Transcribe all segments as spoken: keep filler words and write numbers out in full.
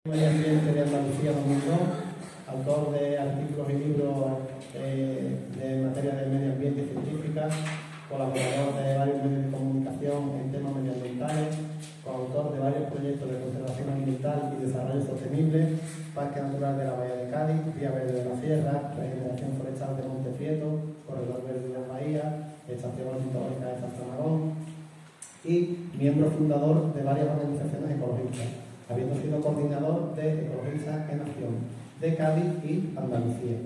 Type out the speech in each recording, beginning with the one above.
Medio Ambiente de Andalucía Domingo, autor de artículos y libros eh, de materia de medio ambiente y científica, colaborador de varios medios de comunicación en temas medioambientales, coautor de varios proyectos de conservación ambiental y desarrollo sostenible, Parque Natural de la Bahía de Cádiz, Vía Verde de la Sierra, Regeneración Forestal de Monte Prieto, Corredor Verde de la Bahía, Estación Ornitológica de Zafranagón y miembro fundador de varias organizaciones ecologistas, habiendo sido coordinador de Ecologistas en Acción de Cádiz y Andalucía.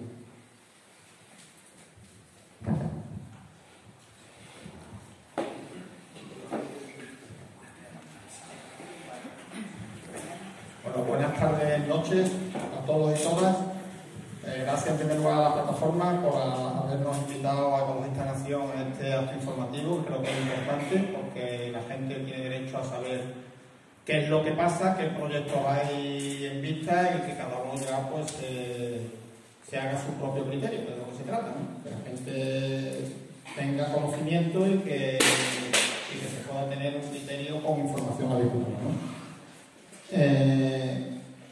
Bueno, buenas tardes, noches a todos y todas. Eh, gracias en primer lugar a la plataforma por a, habernos invitado a Ecologistas en Acción en este acto informativo. Creo que es importante porque la gente tiene derecho a saber qué es lo que pasa, qué proyectos hay en vista y que cada uno ya pues eh, se haga su propio criterio, que es de lo que se trata, ¿no? Que la gente tenga conocimiento y que, y que se pueda tener un criterio con información adecuada, ¿no? Eh,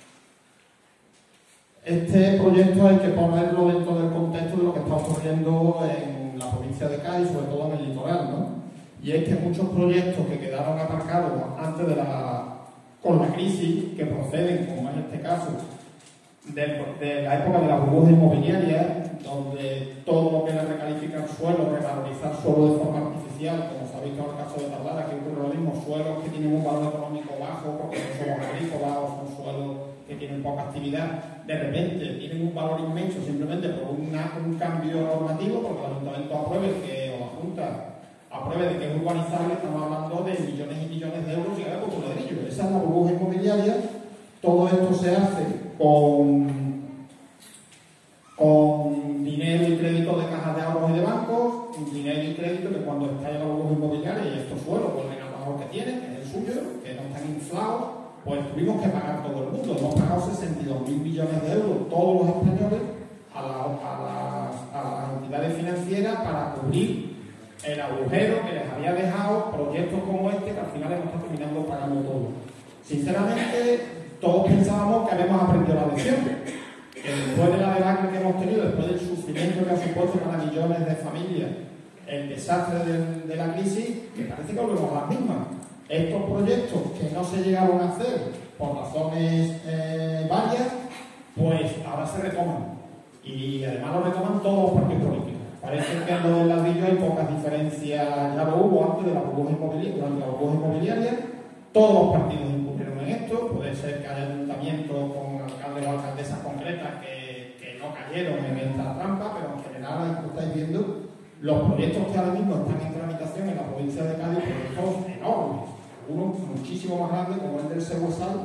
este proyecto hay que ponerlo dentro del contexto de lo que está ocurriendo en la provincia de Cádiz, sobre todo en el litoral, ¿no? Y es que muchos proyectos que quedaron aparcados antes de la, con la crisis, que proceden, como en este caso, de, de la época de la burbuja inmobiliaria, donde todo lo que era recalificar suelo, revalorizar suelo de forma artificial, como se ha visto en el caso de Tablada, que ocurre lo mismo, suelos que tienen un valor económico bajo, porque son suelos agrícolas o son suelos que tienen poca actividad, de repente tienen un valor inmenso simplemente por una, un cambio normativo, porque el Ayuntamiento apruebe que, o la Junta apruebe de que es urbanizable. Estamos hablando de millones y millones de euros y ahora por ladrillo. Esa es la burbuja inmobiliaria. Todo esto se hace con, con dinero y crédito de cajas de ahorros y de bancos, dinero y crédito que cuando estalla la burbuja inmobiliaria y estos suelos vuelven al valor que tienen, que es el suyo, que no están inflados, pues tuvimos que pagar todo el mundo. Hemos pagado sesenta y dos mil millones de euros todos los españoles a, la, a, las, a las entidades financieras para cubrir el agujero que les había dejado proyectos como este, que al final hemos estado terminando pagando todo. Sinceramente, todos pensábamos que habíamos aprendido la lección, que después de la debacle que hemos tenido, después del sufrimiento que ha supuesto para millones de familias el desastre de, de la crisis, que parece que volvemos a las mismas. Estos proyectos que no se llegaron a hacer por razones eh, varias, pues ahora se retoman. Y además lo retoman todos los partidos políticos. Parece que en lo del ladrillo hay pocas diferencias, ya lo hubo antes de la burbuja inmobiliaria, durante la burbuja inmobiliaria, todos los partidos incurrieron en esto. Puede ser que haya ayuntamientos con alcaldes o alcaldesas concretas que, que no cayeron en esta trampa, pero en general, como estáis viendo, los proyectos que ahora mismo están en tramitación en la provincia de Cádiz, proyectos enormes, uno muchísimo más grande como el del Seguesal,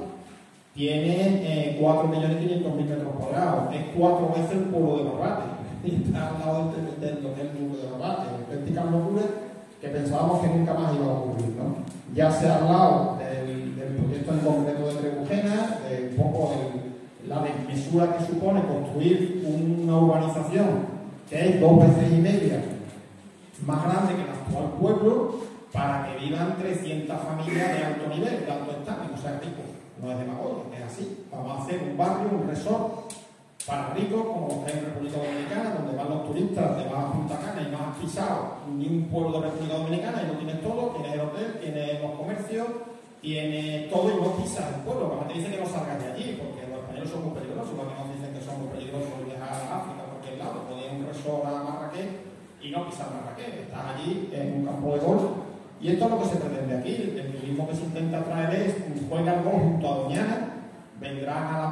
tiene eh, cuatro millones quinientos mil metros cuadrados, es cuatro veces el pueblo de Barbate. Y está al lado de lo que es el pueblo de Barbate, auténticas locuras que pensábamos que nunca más iba a ocurrir, ¿no? Ya se ha hablado del, del proyecto en concreto de Trebujena, de un poco de la desmesura que supone construir una urbanización que es dos veces y media más grande que el actual pueblo, para que vivan trescientas familias de alto nivel, de alto standing, o sea, ricos. No es demagogia, es así. Vamos a hacer un barrio, un resort para ricos, como los que hay en República Dominicana, donde van los turistas, te vas a Punta Cana y no has pisado ni un pueblo de República Dominicana y lo tienes todo, tienes el hotel, tienes los comercios, tienes todo y no pisas el pueblo. Cuando te dicen que no salgas de allí, porque los españoles son muy peligrosos, porque nos dicen que son muy peligrosos viajar a África a cualquier lado, podías ir a un resort a Marrakech y no pisar Marrakech, estás allí en un campo de golf. Y esto es lo que se pretende aquí. El turismo que se intenta traer es juega al golf junto a Doñana, vendrán a la,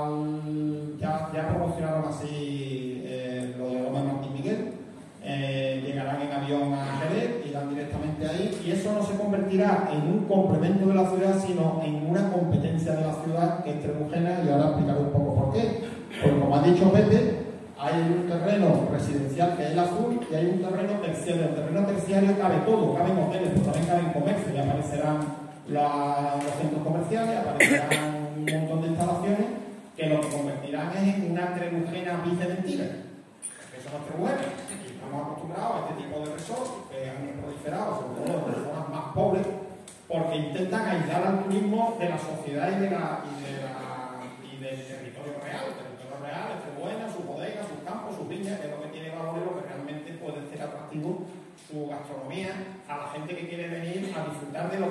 al ya, ya promocionaron así eh, lo de Loma de Martín Miguel, eh, llegarán en avión a Jerez, irán directamente ahí, y eso no se convertirá en un complemento de la ciudad, sino en una competencia de la ciudad, que es Trebujena, y ahora explicaré un poco por qué. Porque como ha dicho Pepe, hay un terreno residencial que es el azul y hay un terreno terciario. El terreno terciario cabe todo, caben hoteles, pero también caben comercio, y aparecerán la, los centros comerciales, aparecerán un montón de instalaciones que lo que convertirán es en una Trebujena bicementira. Eso no es Trebujena. Y estamos acostumbrados a este tipo de resorts que han proliferado, sobre todo en las zonas más pobres, porque intentan aislar al turismo de la sociedad y de la, y de la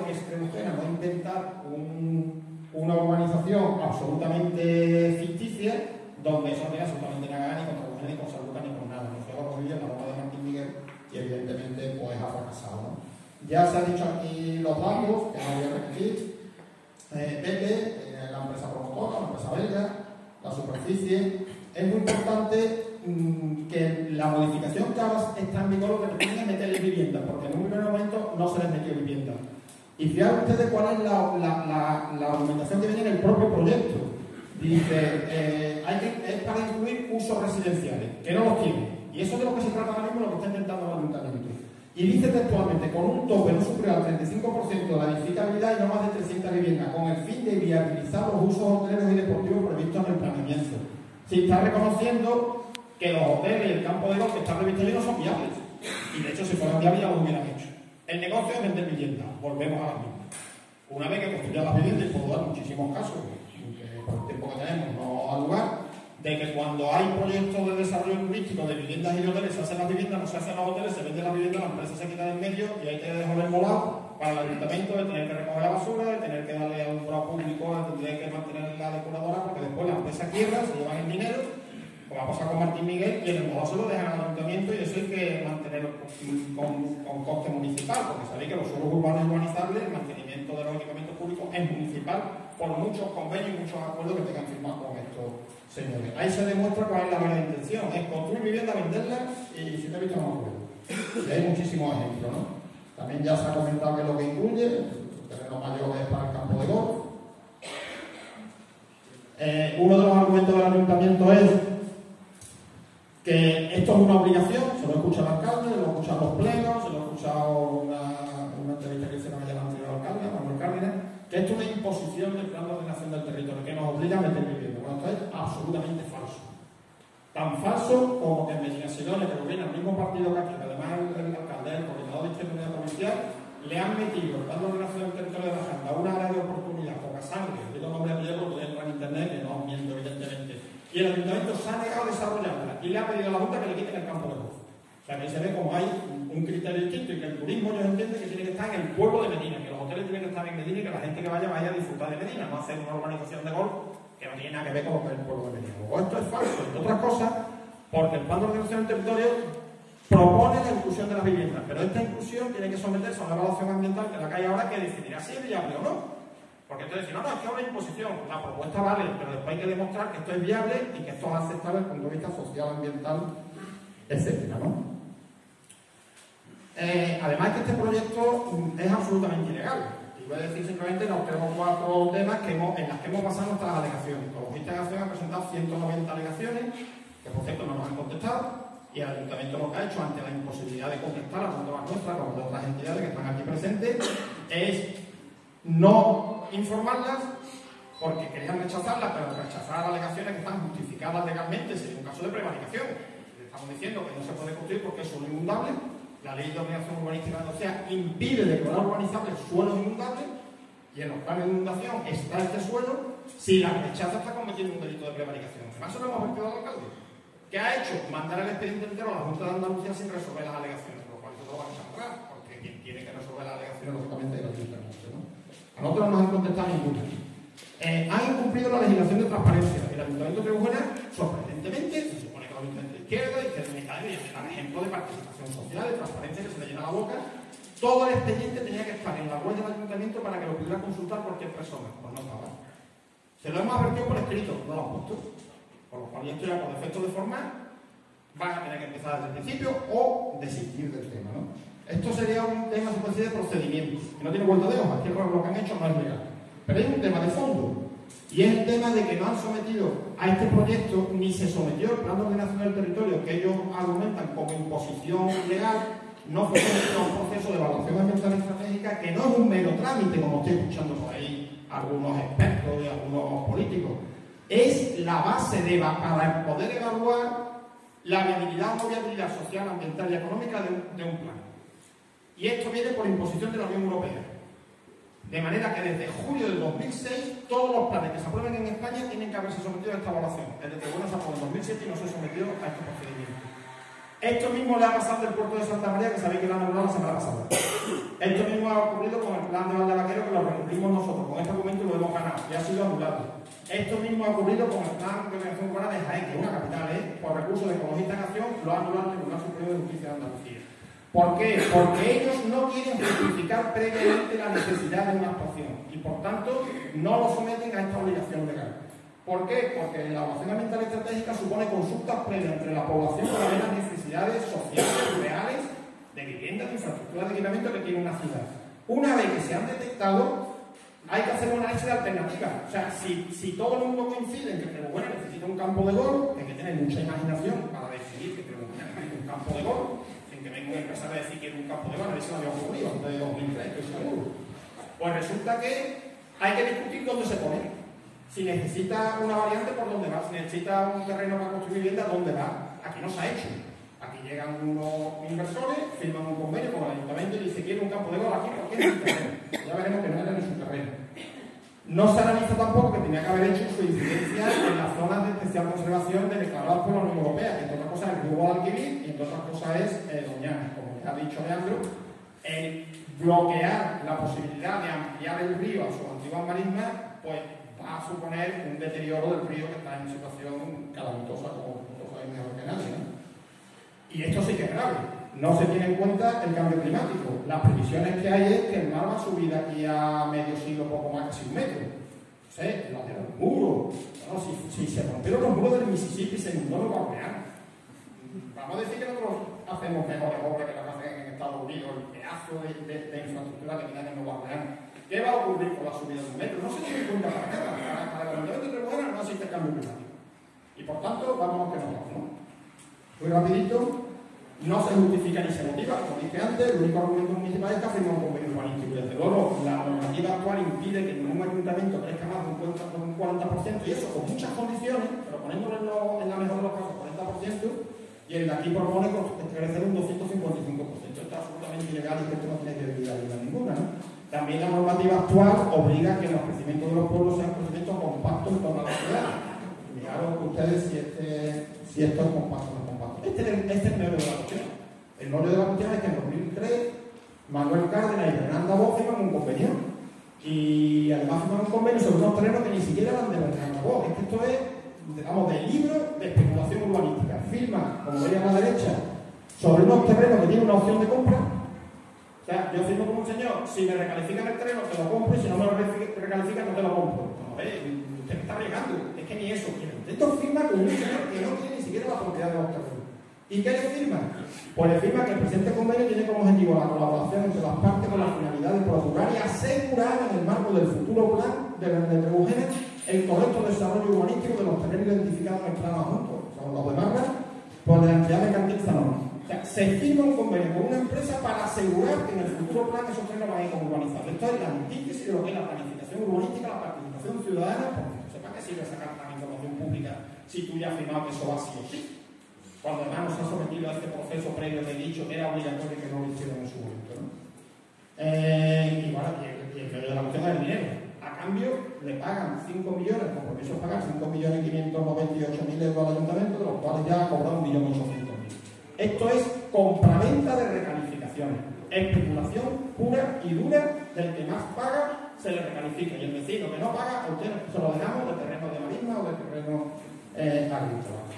que es Trebujena, no intentar un, una urbanización absolutamente ficticia, donde eso no tiene absolutamente nada ni con Trebujena, ni con San Lucas, ni con nada. Nos lleva a conseguir la bomba de Martín Miguel y evidentemente pues ha fracasado, ¿no? Ya se han dicho aquí los datos, que no voy a repetir. Eh, Pepe, eh, la empresa promotora, la empresa belga, la superficie. Es muy importante mmm, que la modificación que ahora está en vigor lo que pretende es meterle vivienda, porque en un primer momento no se les metió vivienda. Y fijaros ustedes cuál es la, la, la, la argumentación que viene en el propio proyecto. Dice, eh, hay que, es para incluir usos residenciales, que no los tiene. Y eso es de lo que se trata ahora mismo, lo que está intentando el ayuntamiento. Y dice textualmente, con un tope no superior al treinta y cinco por ciento de la edificabilidad y no más de trescientas viviendas, con el fin de viabilizar los usos hoteleros y deportivos previstos en el planeamiento. Se está reconociendo que los hoteles y el campo de golf que están previstos allí no son viables. Y de hecho, si fueran viables ya lo hubieran hecho. El negocio es vender viviendas. Volvemos a la misma. Una vez que construyan las viviendas, y puedo dar muchísimos casos, que por el tiempo que tenemos no ha lugar, de que cuando hay proyectos de desarrollo turístico de viviendas y de hoteles, se hacen las viviendas, no se hacen los hoteles, se venden las viviendas, la empresa se quita de en medio y ahí te dejo el volado para el ayuntamiento de tener que recoger la basura, de tener que darle a un alumbrado público, de tener que mantener la depuradora, porque después la empresa quiebra, se llevan el dinero, como ha pasado con Martín Miguel, y en el volado se lo dejan al ayuntamiento y eso hay que mantenerlo con, con coste municipal, porque sabéis que los suelos urbanos y urbanizables, el mantenimiento de los equipamientos públicos es municipal por muchos convenios y muchos acuerdos que tengan firmados con estos señores. Ahí se demuestra cuál es la buena intención, es construir vivienda, venderla y si te he visto no me acuerdo. Y hay muchísimos ejemplos, ¿no? También ya se ha comentado que lo que incluye, el terreno mayor es para el campo de golf. Eh, uno de los argumentos del ayuntamiento es que esto es una obligación, se lo escucha el alcalde, se lo escuchan los plenos, se lo ha escuchado una, una entrevista que hicieron ayer al anterior alcalde, Manuel Cárdenas, que esto es una imposición del plan de ordenación del territorio, que nos obliga a meter vivienda. Bueno, esto es absolutamente falso. Tan falso como que en Medina Sidonia, que gobierna el mismo partido que aquí, que además el, el alcalde, el coordinador de izquierda provincial, le han metido el plan de ordenación del territorio de la Janda una área de oportunidad, poca sangre, digo nombre a Diego, porque entrar en internet, que no miento evidentemente, y el ayuntamiento se ha negado a desarrollarla y le ha pedido a la Junta que le quiten el campo de golf. O sea, que ahí se ve como hay un criterio distinto y que el turismo yo entiendo que tiene que estar en el pueblo de Medina, que los hoteles tienen que estar en Medina y que la gente que vaya vaya a disfrutar de Medina, no hacer una urbanización de golf que no tiene nada que ver con lo que es el pueblo de Medina. O esto es falso, entre otras cosas, porque el plan de ordenación del territorio propone la inclusión de las viviendas, pero esta inclusión tiene que someterse a una evaluación ambiental que la que hay ahora que decidirá si es viable o no. Porque entonces dicen, no, no, es que es una imposición, la propuesta vale, pero después hay que demostrar que esto es viable y que esto es aceptable desde el punto de vista social, ambiental, etcétera, ¿no? Eh, además que este proyecto es absolutamente ilegal. Y voy a decir simplemente los tres o cuatro temas que hemos, en las que hemos pasado nuestras alegaciones. Ecologistas en Acción ha presentado ciento noventa alegaciones, que por cierto no nos han contestado, y el ayuntamiento lo que ha hecho ante la imposibilidad de contestar, tanto las nuestras como de otras entidades que están aquí presentes, es no informarlas porque querían rechazarlas, pero rechazar alegaciones que están justificadas legalmente sería un caso de prevaricación. Le estamos diciendo que no se puede construir porque es suelo inundable. La ley de ordenación urbanística de Andalucía impide declarar urbanizable suelos inundables y en los planes de inundación está este suelo. Si la rechaza está cometiendo un delito de prevaricación. Además, eso lo hemos vertido al alcalde. ¿Qué ha hecho? Mandar el expediente entero a la Junta de Andalucía sin resolver las alegaciones, por lo cual eso lo van a echar porque quien tiene que resolver las alegaciones lógicamente es el ayuntamiento, ¿no? A nosotros no nos han contestado ninguna. Eh, han incumplido la legislación de transparencia. El ayuntamiento de Trebujena, sorprendentemente, se supone que el ayuntamiento de izquierda, izquierda unitaria, y el ejemplo de participación social, de transparencia que se le llena la boca, todo el expediente tenía que estar en la web del ayuntamiento para que lo pudiera consultar cualquier persona. Pues no estaba. Se lo hemos advertido por escrito, no lo han puesto. Por lo cual, esto ya por defecto de forma, van a tener que empezar desde el principio o desistir del tema, ¿no? Esto sería un tema de procedimiento, que no tiene vuelta de hoja, que lo que han hecho no es legal. Pero hay un tema de fondo, y es el tema de que no han sometido a este proyecto, ni se sometió el plan de ordenación del territorio, que ellos argumentan como imposición legal, no fue sometido a un proceso de evaluación ambiental estratégica, que no es un mero trámite, como estoy escuchando por ahí algunos expertos y algunos políticos. Es la base de, para poder evaluar la viabilidad o no viabilidad social, ambiental y económica de un, de un plan. Y esto viene por imposición de la Unión Europea. De manera que desde julio del dos mil seis, todos los planes que se aprueben en España tienen que haberse sometido a esta evaluación. El de Trebujena se aprobó en dos mil siete y no se sometió a este procedimiento. Esto mismo le ha pasado del puerto de Santa María, que sabéis que lo han anulado la semana pasada. Esto mismo ha ocurrido con el plan de Valdevaquero, que lo recurrimos nosotros. Con este documento lo hemos ganado y ha sido anulado. Esto mismo ha ocurrido con el plan de organización urbana de Jaén, que es una capital, ¿eh? Por recursos de Ecologistas en Acción, lo ha anulado el Tribunal Superior de Justicia de Andalucía. ¿Por qué? Porque ellos no quieren justificar previamente la necesidad de una actuación y, por tanto, no lo someten a esta obligación legal. ¿Por qué? Porque la evaluación ambiental estratégica supone consultas previas entre la población para ver las necesidades sociales, reales, de vivienda, de infraestructura de equipamiento que tiene una ciudad. Una vez que se han detectado, hay que hacer un análisis de alternativas. O sea, si, si todo el mundo coincide en que Trebubuena necesita un campo de golf, hay que tener mucha imaginación para decidir que Trebubuena necesita un campo de golf, sin que venga una empresa a decir que es un campo de golf, a ver si lo había ocurrido antes de dos mil tres, estoy seguro. Pues resulta que hay que discutir dónde se pone. Si necesita una variante, ¿por dónde va? Si necesita un terreno para construir vivienda, ¿dónde va? Aquí no se ha hecho. Aquí llegan unos inversores, firman un convenio con el ayuntamiento y dice quiero un campo de golf aquí porque es un terreno. Ya veremos que no era ni su terreno. No se analiza tampoco que tenía que haber hecho su incidencia en las zonas de especial conservación de declaradas por la Unión Europea, que entre otras cosas es el Río Guadalquivir y entre otras cosas es eh, Doñana, como ya ha dicho Leandro, en bloquear la posibilidad de ampliar el río a sus antiguas marismas, pues va a suponer un deterioro del río que está en situación calamitosa, como todos sabéis mejor que nadie, ¿no? Y esto sí que es grave. No se tiene en cuenta el cambio climático. Las previsiones que hay es que el mar va a subir de aquí a medio siglo, poco más, casi un metro. No sé, la de los muros. No, si, si se rompieron los muros del Mississippi, se inundó Nueva Orleans. Vamos a decir que nosotros hacemos mejores obras que las que hacen en Estados Unidos, el pedazo de, de, de infraestructura que tienen en Nueva Orleans. ¿Qué va a ocurrir con la subida de un metro? No se tiene en cuenta para nada. Para, para el ayuntamiento de Trebubuena no existe cambio climático. Y por tanto, vamos que nos vamos, ¿no? Muy rapidito, no se justifica ni se motiva, como dije antes, el único argumento municipal es que firma un convenio urbanístico. Y desde luego, la normativa actual impide que ningún ayuntamiento crezca más de un cuarenta por ciento, y eso con muchas condiciones, pero poniéndolo en, lo, en la mejor de los casos, cuarenta por ciento, y el de aquí propone crecer un doscientos cincuenta y cinco por ciento. Esto es absolutamente ilegal y que esto no tiene credibilidad ninguna, ¿no? También la normativa actual obliga a que los crecimientos de los pueblos sean crecimientos compactos en torno a la ciudad. Fijaros ustedes si, este, si esto es compacto o no es compacto. Este, este es el meollo de la cuestión. El meollo de la cuestión es que en dos mil tres Manuel Cárdenas y Fernanda Bosch firman un convenio. Y además firman un convenio sobre unos terrenos que ni siquiera eran de Fernanda Bosch. Es que esto es, digamos, del libro de especulación urbanística. Firma, como veis a la derecha, sobre unos terrenos que tienen una opción de compra. O sea, yo firmo como un señor, si me recalifican el terreno, te lo compro, y si no me lo recalifican, no te lo compro. Como veis, usted me está regando, es que ni eso quiere. Esto firma con un señor que no tiene ni siquiera la propiedad de los terrenos. ¿Y qué le firma? Pues le firma que el presente convenio tiene como objetivo la colaboración entre las partes con la finalidad de procurar y asegurar en el marco del futuro plan de, de Trebubuena el correcto desarrollo urbanístico de los terrenos identificados en el plan adjunto, o sea, los de Marra, por la entidad mercantil Zanoni. O sea, se firma un convenio con una empresa para asegurar que en el futuro plan esos terrenos van a ir como urbanizados. Esto es la antítesis de lo que es la planificación urbanística, la participación ciudadana, porque sepa que sirve sacar la información pública si tú ya has firmado que eso va así o sí. Cuando además nos ha sometido a este proceso previo de dicho que era obligatorio que no lo hicieron en su momento, ¿no? Eh, y bueno, y el, y el medio de la cuestión es el dinero. A cambio, le pagan cinco millones, compromiso es pagar cinco millones quinientos noventa y ocho mil euros al ayuntamiento, de los cuales ya ha cobrado un millón ochocientos mil. Esto es compraventa de recalificaciones. Especulación pura y dura del que más paga, se le recalifica. Y el vecino que no paga, a usted se lo dejamos de terreno de marisma o de terreno eh, agrícola.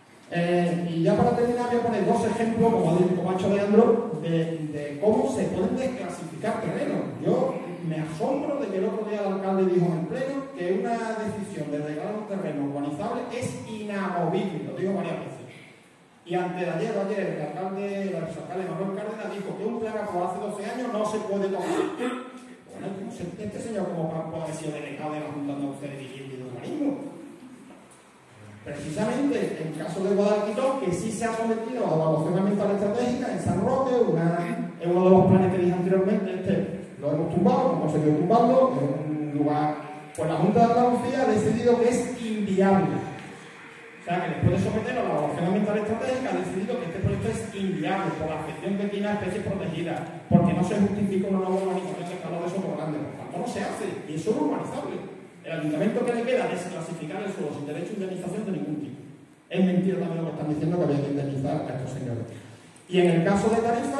Eh, y ya para terminar voy a poner dos ejemplos, como ha, dicho, como ha hecho Leandro, de, de cómo se pueden desclasificar terrenos. Yo me asombro de que el otro día el alcalde dijo en el pleno que una decisión de declarar un terreno urbanizable es inamovible, lo digo varias veces. Y antes de ayer o ayer el alcalde, el exalcalde Manuel Cárdenas dijo que un plan aprobado hace doce años no se puede tomar. Bueno, este señor como puede haber sido delegado de la Junta de Andalucía de Vivienda y de Urbanismo. Precisamente en el caso de Guadalquivir, que sí se ha sometido a evaluación ambiental estratégica en San Roque, una, en uno de los planes que dije anteriormente, este lo hemos tumbado, hemos conseguido tumbarlo, en un lugar, pues la Junta de Andalucía ha decidido que es inviable. O sea, que después de someterlo a la evaluación ambiental estratégica ha decidido que este proyecto es inviable por la afección que tiene a especies protegidas, porque no se justifica una nueva urbanización de escala de Soto Grande, por tanto no se hace, y eso es urbanizable. El ayuntamiento que le queda es clasificar el suelo sin derecho a indemnización de ningún tipo. Es mentira también lo que están diciendo, que había que indemnizar a estos señores. Y en el caso de Tarifa,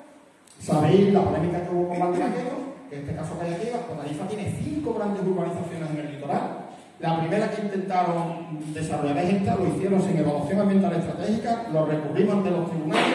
sabéis la polémica que hubo con Valdevaqueros, que en este caso que hay aquí, pues Tarifa tiene cinco grandes urbanizaciones en el litoral. La primera que intentaron desarrollar es esta, lo hicieron sin evaluación ambiental estratégica, lo recurrimos ante los tribunales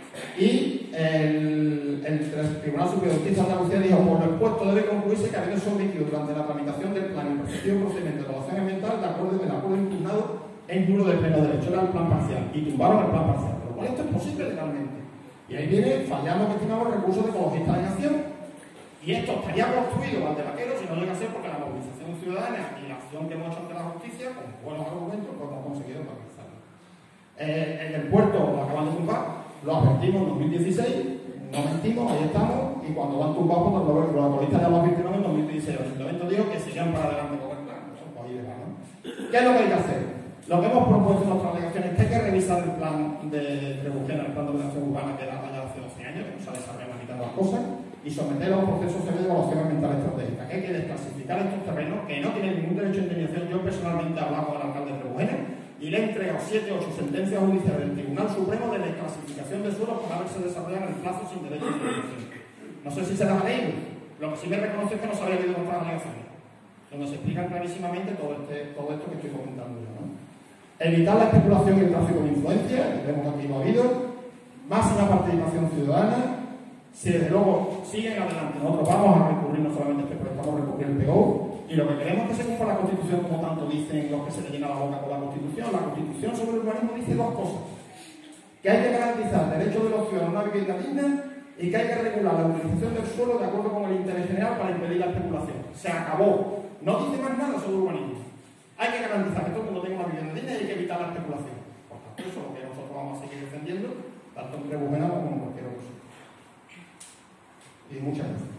y el, el, el Tribunal Superior de Justicia de Andalucía dijo: por lo expuesto debe concluirse que habiendo sometido durante la tramitación del plan el respectivo procedimiento de evaluación ambiental de acuerdo con el acuerdo impugnado es nulo de pleno derecho, era el plan parcial, y tumbaron el plan parcial, por lo cual esto es posible legalmente. Y ahí viene fallando que estimamos recursos de ecologistas en acción. Y esto estaría construido Valdevaqueros si no llega a ser porque la movilización ciudadana y la acción que hemos hecho ante la justicia, con buenos argumentos, pues hemos conseguido paralizarlo. Eh, en el puerto lo acaban de tumbar, lo advertimos en dos mil dieciséis, no mentimos, ahí estamos, y cuando lo han tumbado, pues los ecologistas ya lo advirtieron en dos mil dieciséis. El ayuntamiento dijo que sigan para adelante con el plan. Eso pues ahí de ¿no? ¿Qué es lo que hay que hacer? Lo que hemos propuesto en nuestras alegaciones es que hay que revisar el plan de Trebujena, el plan de ordenación urbana que era ya hace doce años, que no se ha desarrollado la mitad de las cosas, y someterlo a un proceso serio de evaluación ambiental estratégica, que hay que desclasificar estos terrenos que no tienen ningún derecho de indemnización. Yo personalmente he hablado con el alcalde de Trebujena y le he entregado siete o ocho sentencias judiciales del Tribunal Supremo de desclasificación de suelos por haberse desarrollado en el plazo sin derecho de indemnización. No sé si se las ha leído, lo que sí me reconoce es que no se había leído nuestras alegaciones, donde se explican clarísimamente todo, este, todo esto que estoy comentando yo, ¿no? Evitar la especulación y el tráfico de influencia, que vemos aquí lo ha habido, máxima participación ciudadana. Si desde luego siguen adelante, nosotros vamos a recurrir no solamente este proyecto, vamos a recurrir el P O, y lo que queremos es que se cumpla la Constitución, como tanto dicen los que se le llena la boca con la Constitución. La Constitución sobre el urbanismo dice dos cosas: que hay que garantizar el derecho de los ciudadanos a una vivienda digna y que hay que regular la utilización del suelo de acuerdo con el interés general para impedir la especulación. Se acabó. No dice más nada sobre urbanismo. Hay que garantizar que todo el mundo tenga una vivienda digna y hay que evitar la especulación. Por tanto, eso es lo que nosotros vamos a seguir defendiendo, tanto en Trebujena como en cualquier otro sitio. Y muchas gracias.